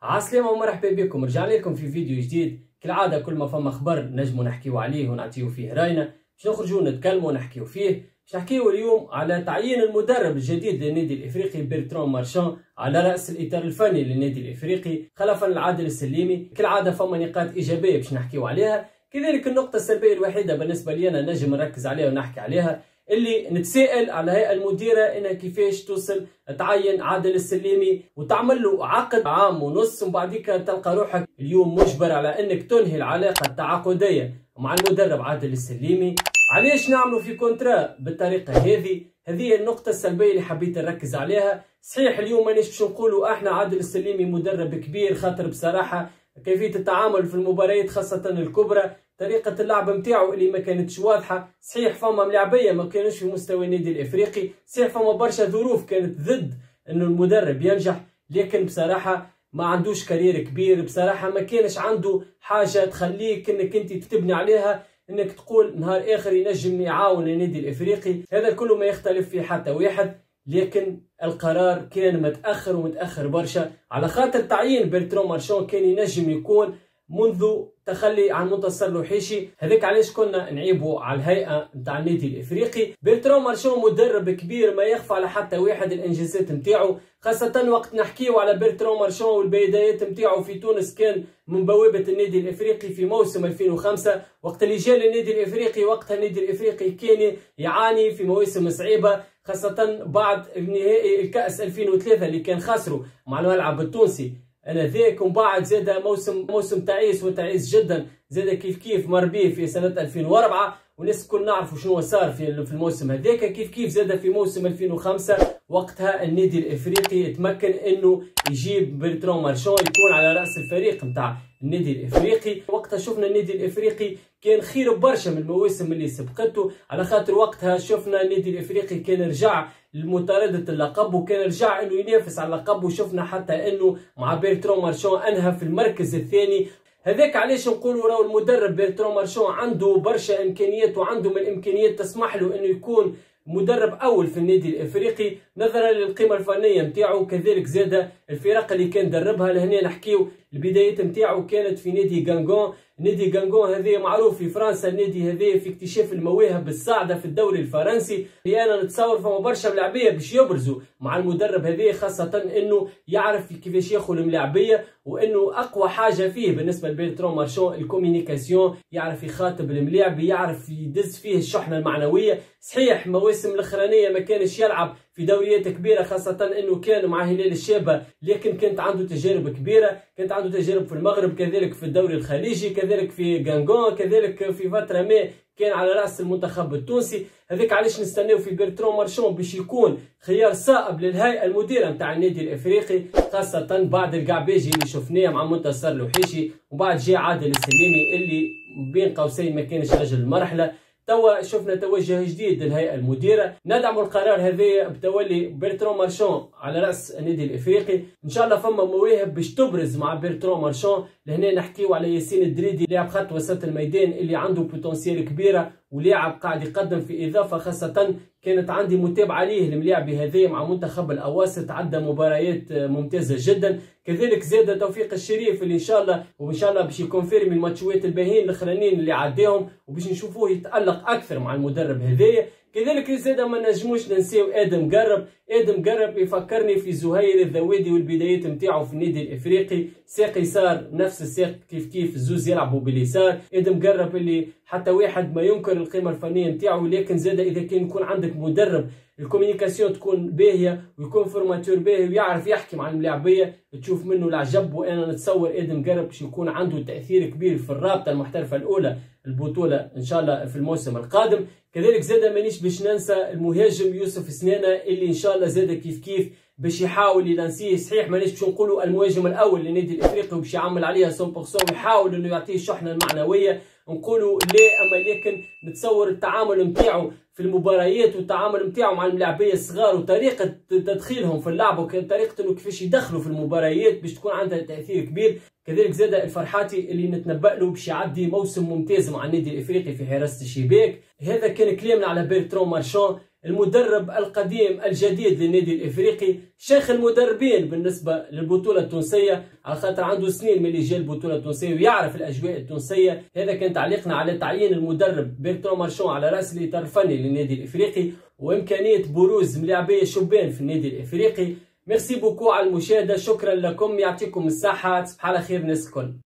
عسلامة ومرحبا بكم. رجعنا لكم في فيديو جديد. كالعادة كل ما فما خبر نجمو نحكيو عليه ونعطيو فيه راينا، باش نخرجو نتكلمو ونحكيو فيه. باش نحكيو اليوم على تعيين المدرب الجديد للنادي الافريقي بيرتران مارشان على راس الاطار الفني للنادي الافريقي خلفا لعادل السليمي. كالعادة فما نقاط ايجابية باش نحكيو عليها، كذلك النقطة السلبية الوحيدة بالنسبة لي أنا نجم نركز عليها ونحكي عليها، اللي نتسائل على الهيئة المديرة انها كيفاش توصل تعين عادل السليمي وتعمل له عقد عام ونص، ومن بعديك تلقى روحك اليوم مجبر على انك تنهي العلاقة التعاقدية مع المدرب عادل السليمي. علاش نعملوا في كونترا بالطريقة هذه النقطة السلبية اللي حبيت نركز عليها. صحيح اليوم مانيش باش نقولوا احنا عادل السليمي مدرب كبير، خاطر بصراحة كيفية التعامل في المباريات خاصة الكبرى، طريقة اللعب نتاعو اللي ما كانتش واضحة. صحيح فما ملاعبية ما كانوش في مستوى النادي الافريقي، صحيح فما برشا ظروف كانت ضد انه المدرب ينجح، لكن بصراحة ما عندوش كارير كبير، بصراحة ما كانش عنده حاجة تخليك انك انت تبني عليها انك تقول نهار اخر ينجم يعاون النادي الافريقي. هذا كله ما يختلف فيه حتى واحد، لكن القرار كان متأخر ومتأخر برشا، على خاطر تعيين بيرتران مارشان كان ينجم يكون منذ تخلي عن منتصر لوحيشي. هذاك علاش كنا نعيبوا على الهيئه نتاع النادي الافريقي. بيرتران مارشان مدرب كبير ما يخفى على حتى واحد الانجازات نتاعو، خاصه وقت نحكيو على بيرتران مارشان والبدايات نتاعو في تونس، كان من بوابه النادي الافريقي في موسم 2005 وقت اللي جاء للنادي الافريقي. وقتها النادي الافريقي كان يعاني في مواسم صعيبه، خاصه بعد نهائي الكاس 2003 اللي كان خاسره مع الملعب التونسي انذاك، ومن بعد زاد موسم تعيس وتعيس جدا، زاد كيف مر به في سنه 2004 والناس الكل نعرفوا شنو صار في الموسم هذاك. كيف زاد في موسم 2005 وقتها النادي الافريقي تمكن انه يجيب بيرتران مارشان يكون على راس الفريق نتاع النادي الافريقي. وقتها شفنا النادي الافريقي كان خير برشا من المواسم اللي سبقته، على خاطر وقتها شفنا النادي الافريقي كان رجع لمطاردة اللقب وكان رجع انه ينافس على اللقب، وشفنا حتى انه مع بيرتران مارشان انهى في المركز الثاني. هذاك علاش نقولوا راهو المدرب بيرتران مارشان عنده برشا امكانيات، وعنده من الامكانيات تسمح له انه يكون مدرب اول في النادي الافريقي نظرا للقيمه الفنيه نتاعو، كذلك زاد الفرق اللي كان دربها. لهنا نحكيو البدايات نتاعو كانت في نادي غانغون. نادي غانغون هذا معروف في فرنسا، النادي هذا في اكتشاف المواهب الصاعده في الدوري الفرنسي. انا نتصور فما برشا ملاعبيه باش يبرزوا مع المدرب هذا، خاصه انه يعرف كيفاش ياخذ الملاعبيه، وانه اقوى حاجه فيه بالنسبه لبيرتران مارشان الكوميونيكاسيون، يعرف يخاطب الملاعبي، يعرف يدز فيه الشحنه المعنويه. صحيح مواسم الاخرانيه ما كانش يلعب في دوريات كبيره، خاصه انه كان مع هلال الشابه، لكن كانت عنده تجارب كبيره، كانت عنده تجارب في المغرب، كذلك في الدوري الخليجي، كذلك في غانغون، كذلك في فتره ما كان على راس المنتخب التونسي. هذاك علاش نستناو في بيرتران مارشان باش يكون خيار صائب للهيئه المديره نتاع النادي الافريقي، خاصه بعد القعباجي اللي شفناه مع منتصر لوحيشي، وبعد جاء عادل السليمي اللي بين قوسين ما كانش رجل المرحله. توا شفنا توجه جديد للهيئه المديره. ندعم القرار هذا بتولي بيرتران مارشان على راس النادي الافريقي. ان شاء الله فما مواهب باش تبرز مع بيرتران مارشان. لهنا نحكيو على ياسين الدريدي، لاعب خط وسط الميدان اللي عنده بوتنسيال كبيره، ولاعب قاعد يقدم في اضافه، خاصه كانت عندي متابعه ليه الملاعبي هذا مع منتخب الاواسط، عدى مباريات ممتازه جدا. كذلك زاد توفيق الشريف اللي ان شاء الله باش يكونفيرمي الماتشوات الباهين الاخرانيين اللي عداهم، وباش نشوفوه يتالق اكثر مع المدرب هذايا. كذلك زاد ما نجموش ننساو ادم قرب يفكرني في زهير الذوادي والبدايات نتاعو في النادي الافريقي، ساق يسار نفس الساق كيف الزوز يلعبوا باليسار. ادم قرب اللي حتى واحد ما ينكر القيمه الفنيه نتاعو، لكن زاد اذا كان يكون عندك مدرب الكوميونيكاسيون تكون باهيه ويكون فورماتور باهي ويعرف يحكي مع الملاعبيه، تشوف منه العجب. وانا نتصور ادم قرب باش يكون عنده تاثير كبير في الرابطه المحترفه الاولى البطوله ان شاء الله في الموسم القادم. كذلك زاد مانيش باش ننسى المهاجم يوسف سنانه اللي ان شاء الله زاد كيف باش يحاول يلانسيه. صحيح مانيش باش نقولوا المهاجم الاول للنادي الافريقي وباش يعمل عليها 100% ويحاول انه يعطيه الشحنه المعنويه، نقولوا لا، اما لكن نتصور التعامل نتاعو في المباريات والتعامل نتاعو مع الملاعبيه الصغار وطريقه تدخيلهم في اللعب وطريقه انه كيفاش يدخلوا في المباريات باش تكون عندها تاثير كبير. كذلك زاد الفرحاتي اللي نتنبأ له باش يعدي موسم ممتاز مع النادي الافريقي في حراسه الشباك. هذا كان كلامنا على بيرتران مارشان. المدرب القديم الجديد للنادي الافريقي، شيخ المدربين بالنسبه للبطوله التونسيه، على خاطر عنده سنين من اللي جا البطوله التونسيه ويعرف الاجواء التونسيه. هذا كان تعليقنا على تعيين المدرب بيرتران مارشون على راس الاطار الفني للنادي الافريقي، وامكانيه بروز ملاعبيه شبان في النادي الافريقي. ميرسي بوكو على المشاهده، شكرا لكم، يعطيكم الصحه، تصبح على خير ناس الكل.